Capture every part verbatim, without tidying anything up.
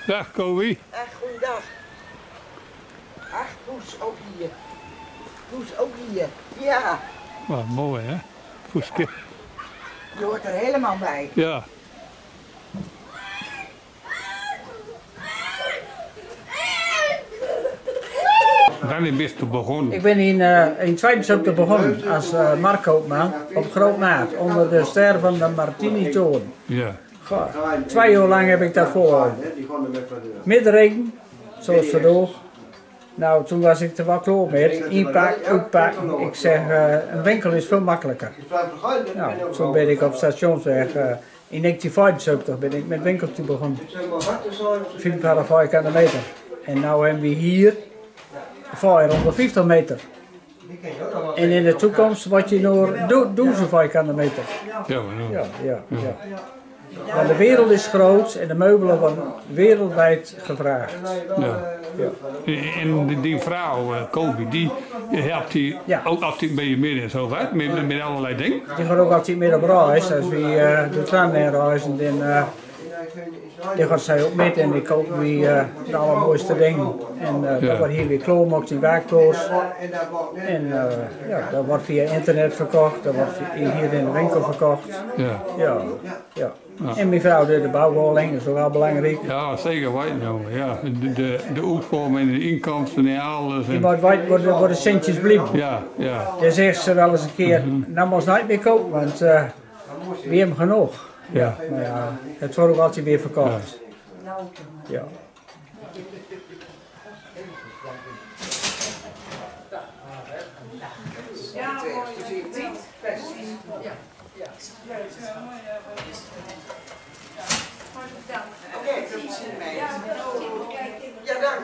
Dag Kobi. Ach, goeiedag. Ach, Poes ook hier. Poes ook hier. Ja. Wat mooi hè, Poeske. Je hoort er helemaal bij. Ja. Wanneer ben je begonnen? Ik ben in, uh, in tweeënzeventig begonnen als uh, marktkoopman op Groot Maat onder de ster van de Martini-toren. Ja. Goh, twee jaar lang heb ik dat volgehouden. Middenregen, zoals vandaag. Nou, toen was ik er wel klaar mee. Inpak, uitpak. Ik zeg, uh, een winkel is veel makkelijker. Nou, toen ben ik op stationsweg. Uh, in negentien vijfenzeventig ben ik met winkeltje begonnen. vijfenvijftig kilometer. En nu hebben we hier vijfhonderdvijftig meter. En in de toekomst wordt je nog duizend kilometer. Ja, maar ja, ja, ja. Maar de wereld is groot en de meubelen worden wereldwijd gevraagd. Ja. Ja. En die, die vrouw, uh, Kobi, die helpt die Ja. ook altijd bij je midden en zo, hè? Met, met allerlei dingen. Die gaat ook altijd meer op reis, als we uh, de trein reizen. Dan uh, die gaat zij ook met en die koopt wie uh, de allermooiste dingen. En uh, Ja. dat wordt hier weer klaargemaakt in werkloos. En uh, ja, dat wordt via internet verkocht, dat wordt hier in de winkel verkocht. Ja. Ja, ja. En mijn vrouw doet de bouwwoning, dat is ook wel belangrijk. Ja, zeker weten nou. Ja. De, de, de uitkomen en de inkomsten en alles. Die En, moet weten waar de, waar de centjes blijven. ja, ja. Dan zegt ze wel eens een keer, nou moet je nooit meer kopen, want uh, we hebben genoeg. Ja. Maar ja, het wordt ook altijd weer verkocht. Ja. Oké, veel plezier mee. Ja, dank.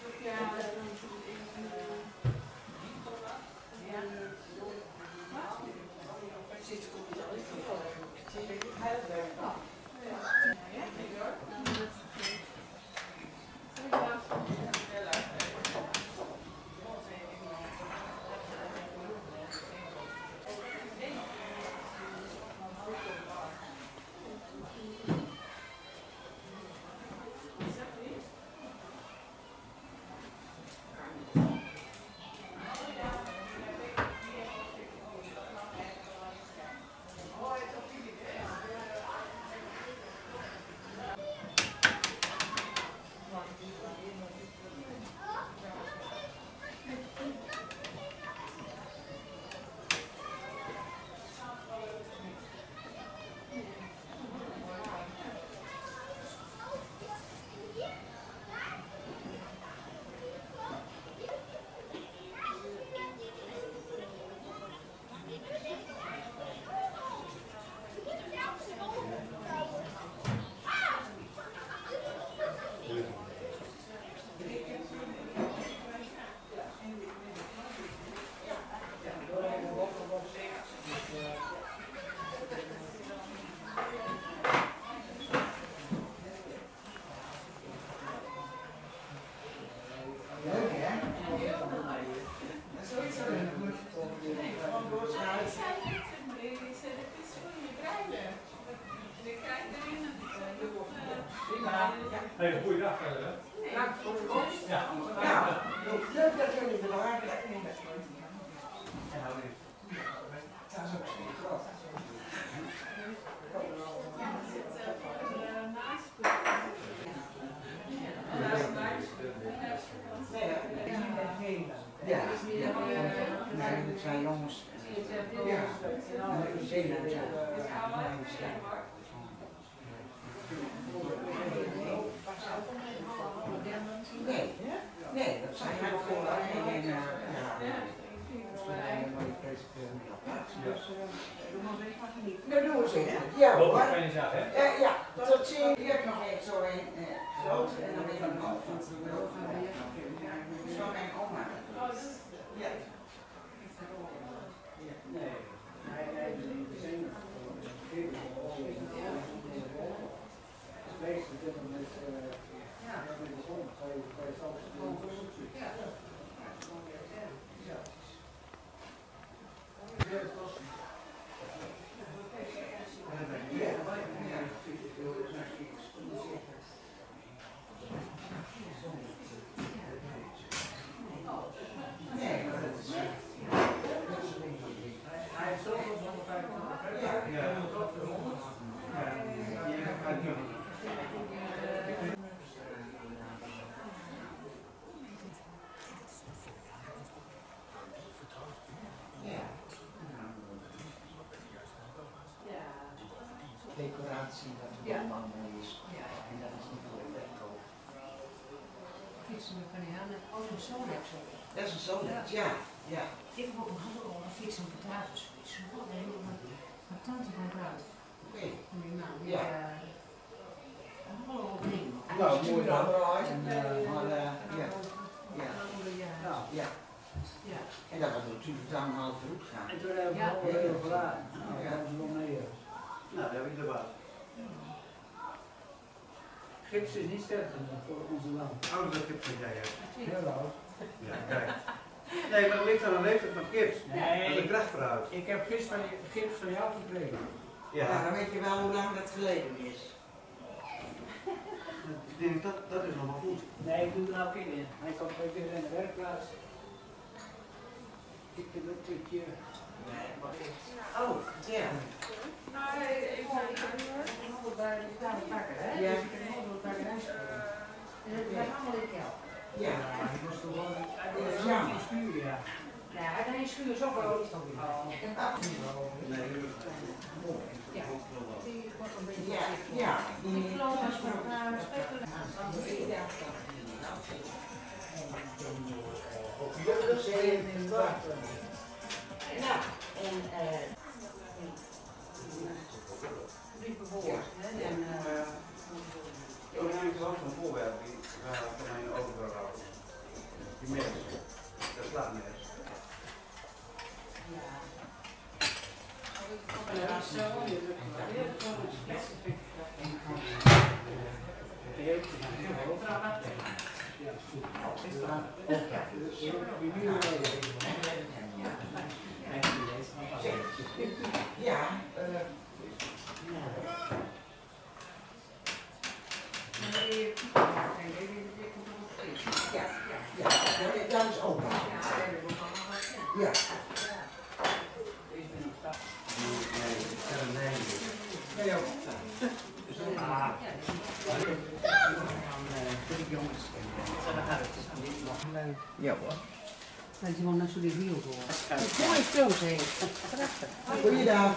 Hey, goeiedag verder hè. Dank voor de komst. Ja. Ja, leuk dat jullie er waren. Dat is ook zo groot. Ja, nee, de twee jongens. Ja, de zin en zo. Nee, nee, dat zijn heel veel en ja. Dat doen we ze, ja hoor. Ja, ja, tot ziens. Hier heb ik nog even zo een groot en dan even een half. Van mijn oma. Ja. Nee. decoratie dat het allemaal mooi is. Ja. En dat is niet voor de verkoop. Fietsen met van die handen. Oh, een zoon zo. Dat is een zonet, ja. ja. Ik heb ook een hand op een fiets, een potagesfiets. Mijn tante van Bruid. Oké. En die man, die... Ja. Allemaal overheen. Nou, mooi dan. En, uh, maar, uh, ja. Ja. Ja. Ja. Ja. En dat was natuurlijk dan al vroeg gaan. En toen hebben we Ja. nog heel gedaan. Nou, dat hebben ze nog meer. Nou, dat heb ik erbij. Gips is niet sterk genoeg voor onze land. Oudere gips dat jij hebt. Heel oud. Ja, kijk. Nee, maar dat ligt aan een leeftijd van gips. Nee. Dat is een krachtvrouw. Ik heb gips van, gips van jou gekregen. Ja, Ja, dan weet je wel hoe lang dat geleden is. ik denk dat, dat is nog wel goed. Nee, ik doe er nou geen in. Hij komt weer weer in de werkplaats. Ik heb een beetje... Nee, maar oh, ja. Nou, ik heb nog bij de betaalde bakker, hè? Ja. Dus ik heb nog wat bakkerij spelen. En dat blijft allemaal in kel. Ja. Ik was toch wel... Hij Ja. was ja. in stuur, ja. Ja, hij heeft een schuur zo groot. Nee, Ja. Die wordt een beetje... Ja, ja. Die klopt als van elkaar spelen. Ja, en eh... die behoort, hè? En eh... ik heb eigenlijk wel zo'n voorwerp die waar van mijn overgehouden. Die mes. Dat slaat mes. ja. Ja, zo. Heel specifiek. Ja, uh, ja, ja, dat is ook. Ja. Nee, ook. Ah. Ja hoor. Dat is gewoon net zo die wiel voor. Mooie films heen. Prachtig. Goeiedag.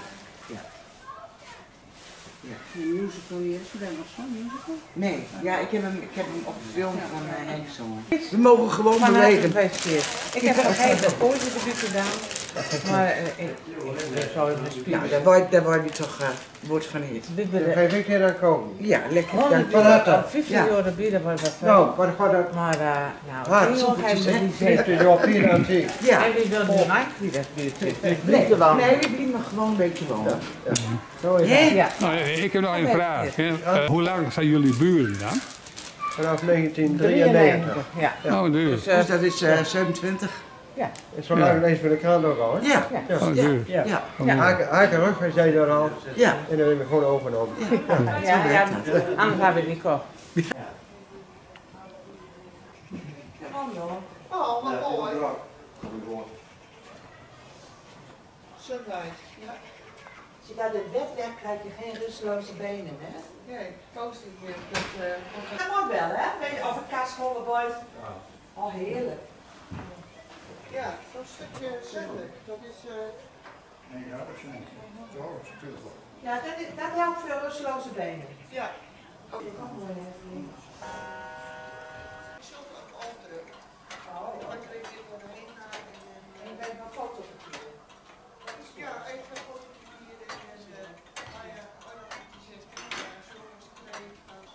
Een musical hier, is er nog zo'n musical? Nee, ja, ik heb hem, ik heb hem op de film van uh, Henk gezongen. We mogen gewoon bewegen. Ik heb nog geen debuut gedaan, maar uh, ik zou even spelen. Nou, daar word, daar word je toch uh, woord van eet. Dit ben Ga je weer een keer aan komen? Ja, lekker. honderd Dank je euro, wel. al vijftien euro bieden was dat Nou, wel. maar dan gaat dat Maar uh, nou, Hard, die jongen heeft soepeltjes, me hè? die zegt. zitten op hier aan zien. Ja. En wie wil nu rijk wie dat buurt is. Dus Nee, niet gewoon. nee, we blijven gewoon een beetje wonen. Zo is Hè? het. Ja. Nou, ik heb nog een vraag. hè. Uh, hoe lang zijn jullie buren dan? Vanaf negentien drieënnegentig. Ja. Oh, dus. Dus, uh, Dus dat is uh, zevenentwintig. En zo lang lezen we de krant ook al, hè? Ja, Ja. Oh, ja, dus. ja, Ja. ja. Haken, haken rug, wij zijn er al. ja. En dan hebben we gewoon overgenomen. ja, ja, anders heb ik niet gekocht. Oh, wat mooi. Als je naar de bed legt, krijg je geen rusteloze benen, hè? Nee, koos niet meer. Dat, uh, Dat moet wel, hè? Weet je, of een kastvolle boys. Oh, heerlijk. ja, zo'n stukje zendelijk. Dat is... Uh, Ja, dat is natuurlijk wel. Ja, dat, is, dat helpt veel rusteloze benen. ja. Oh. Zoveel op afdruk. Dan kreeg je er doorheen naar en... En je bent van fotopapier. Ja, even fotopapier en... Uh, nou ja, alle die zit in zo is het twee.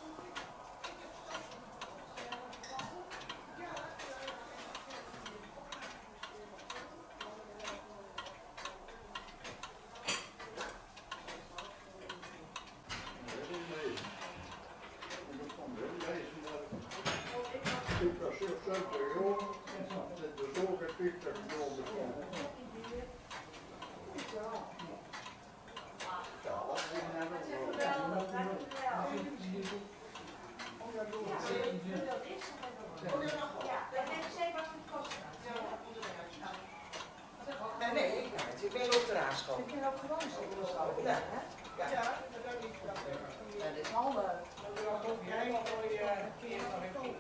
Nee, nee, ik ga het. Ik ben op de raadschool. Ik kan ook gewoon zo. Ja. Ja, dat kan niet. Ja, dit is al... Jij mag wel je keer van een koop.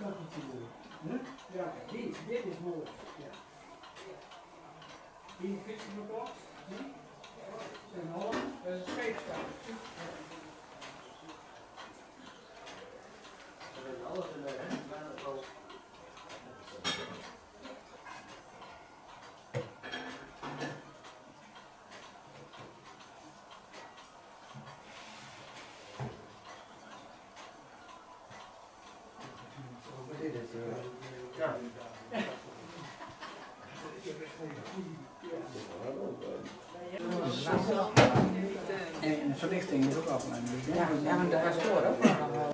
Ja, dit, dit is mooi. Ja. Die fietsen we op. En Holland, dat is een scheepstaan. Alles in de hand, bijna zo. Ja. En de verlichting is ook afgeleid. Ja, ja, maar daar was voor ook wel.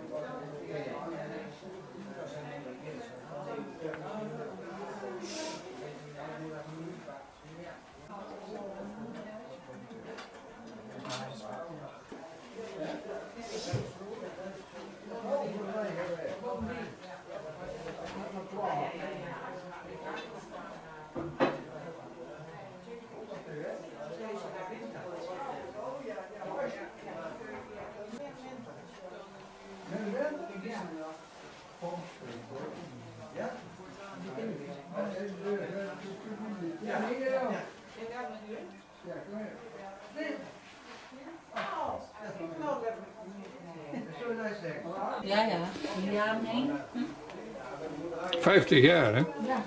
Ja, ja. Ja, nee. vijftig jaar, hè? Ja.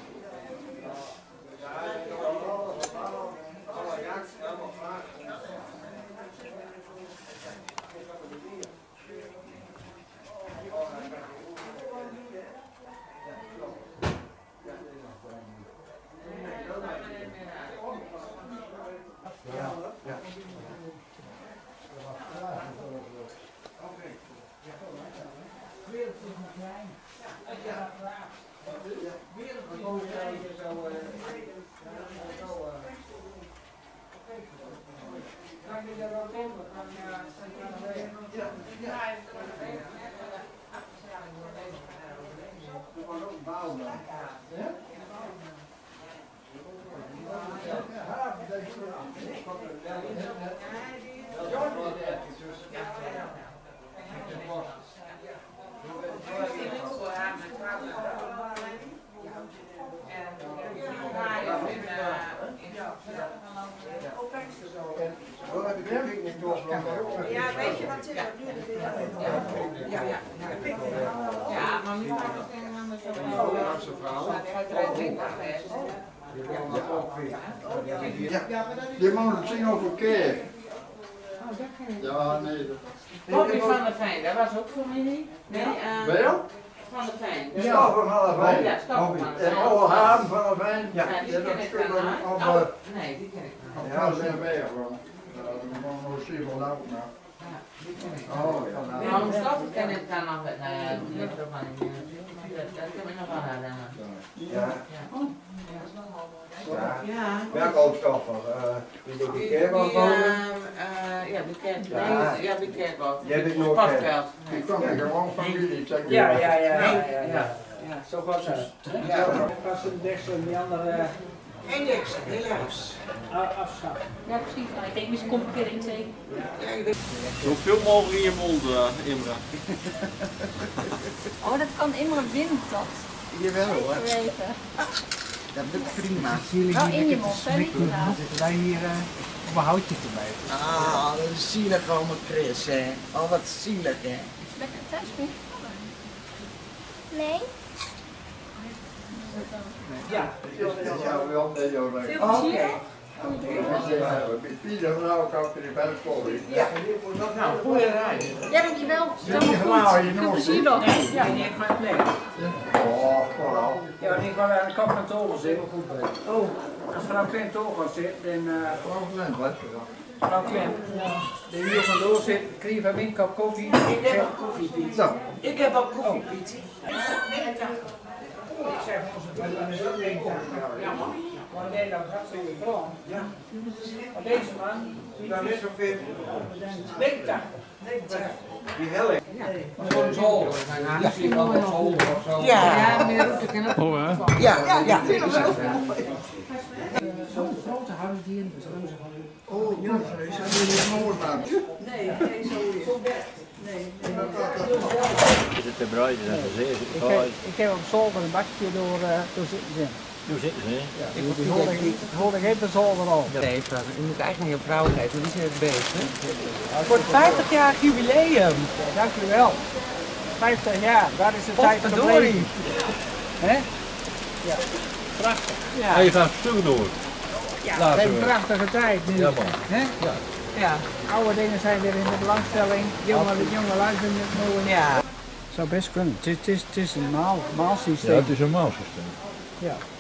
Ja, weet je wat zit er nu? Ja, ja. Ja, maar nu gaat het helemaal zo. Je mag het zien over keer. Oh, dat ken ik. Ja, nee. Dat... Bobby van der Veen, dat was ook familie? Nee, uh, Wel? Van der Veen. Ja, Stappen van der Veen. Ja, Stappen van der En Veen. alle Haan van der Veen. Ja, die dat ken ik kunnen dan. we op, Oh, uh, nee, die ken ik niet. ja, dat zijn wij gewoon. Dat moet nog zien van nou. Ja, die ken ik. Oh, ja. Nou. Maar Mustafa ken ik dan nog, nou ja, die ligt er van in. Dat kan ik nog wel herinneren. Ja. Ja. Ja. Welke oudstaffer? Die doet de keer wel komen? Ja, bekend. Ja. Nee, ja, bekend wel. Jij bent nog Sportveld. Ik kwam er gewoon familie. Zeg je. Ja, ja, ja, ja, ja, Ja. ja. Zo was het. Ja. Ik was een deksel en die andere Eén niks, helaas. uh, afschaffen. Ja, precies. Maar ik denk, misschien kom ik een keer in twee. Zoveel mogelijk in je mond, uh, Imre. Oh, dat kan Imre wint dat. Jawel hoor. Even weten. Dat lukt prima. Wel in je mond, hè? Ja. Zitten wij hier uh, op een houtje te bijten. Ah, dat is zielig allemaal Chris, hè. Oh, wat zielig, hè. Lekker thuis mee. Nee. Ja. Ja, wel nee, joh. Veel plezier. Met vier vrouwen kan ik in de bijschool. Ja. Nou, goeie reis. Ja, dankjewel. Ja, die gelauw je Veel nog. plezier nog. Ja, die heeft mijn plek. Oh, vooral. Ja, en ik wou aan de kant van Toren zitten. Oh, als vrouw Klem Toren zit, dan uh, Gewoon gelijk, wat? vrouw Klem, de hier vandoor zit, kreeg van mijn kop koffie. Ik heb ook koffie, Piet. Zo. Ik heb ook koffie, Piet. Ik zeg onze buurman is ook één ja, maar nee, dat gaat zo weer vrouw. Ja. Maar deze man, Dan is zoveel. negentig. Die helling. Zo'n zool. Ja, zie je wel een zool of zo. Ja. Ja, meneer Roete ken het. Oh, hè? Ja, ja, ja. Zo'n grote houden die in de reuze. Oh, ja, dat is een mooi man. Nee, nee, zo is het. Is het te bruin en gezegd? Ik heb, ik heb op zolder een bakje door, uh, door zitten zijn. Hoe zitten ze? Ja, die, die hoorde ik, hoorde ik even zolder al. Nee, u moet eigenlijk een vrouw geven, want die zijn het beest. Voor het vijftigjarig jubileum. Ja, dank u wel. vijftig jaar, daar is de tijd gebleven. Hè? Ja, prachtig. Ja. Hij gaat stuk door. Ja, dat is een prachtige tijd nu. Ja, man. Hè? Ja. Ja. Oude dingen zijn weer in de belangstelling. Jonge, jonge lui vinden het mooi. Ja. Zou best kunnen. Het is, het is, het is een maal, maalsysteem. Ja, het is een maalsysteem. Ja.